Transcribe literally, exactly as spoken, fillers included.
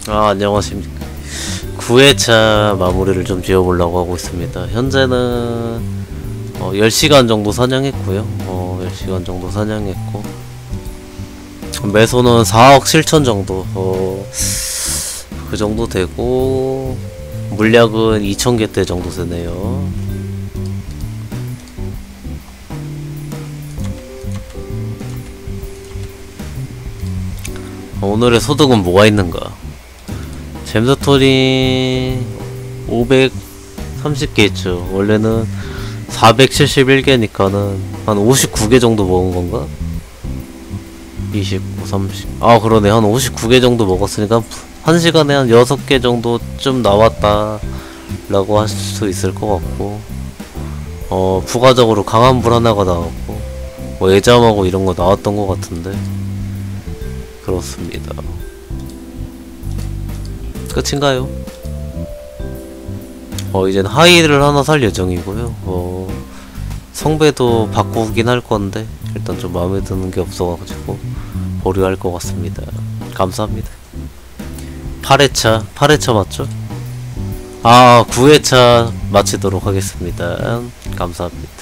아, 안녕하십니까. 구 회차 마무리를 좀 지어보려고 하고 있습니다. 현재는 어, 열 시간 정도 사냥했고요. 어, 열 시간 정도 사냥했고 매소는 사억 칠천 정도 어, 그 정도 되고 물약은 이천 개대 정도 되네요. 어, 오늘의 소득은 뭐가 있는가? 잼스토리 오백삼십 개 있죠. 원래는 사백칠십일 개니까는 한 오십구 개 정도 먹은 건가? 이십구, 삼십. 아, 그러네. 한 오십구 개 정도 먹었으니까 한 시간에 한 여섯 개 정도 좀 나왔다 라고 할 수 있을 것 같고, 어, 부가적으로 강한 불 하나가 나왔고, 뭐 예잠하고 이런 거 나왔던 것 같은데, 그렇습니다. 끝인가요? 어, 이젠 하이를 하나 살 예정이고요. 어, 성배도 바꾸긴 할 건데, 일단 좀 마음에 드는 게 없어가지고, 보류할 것 같습니다. 감사합니다. 팔 회차, 팔 회차 맞죠? 아, 구 회차 마치도록 하겠습니다. 감사합니다.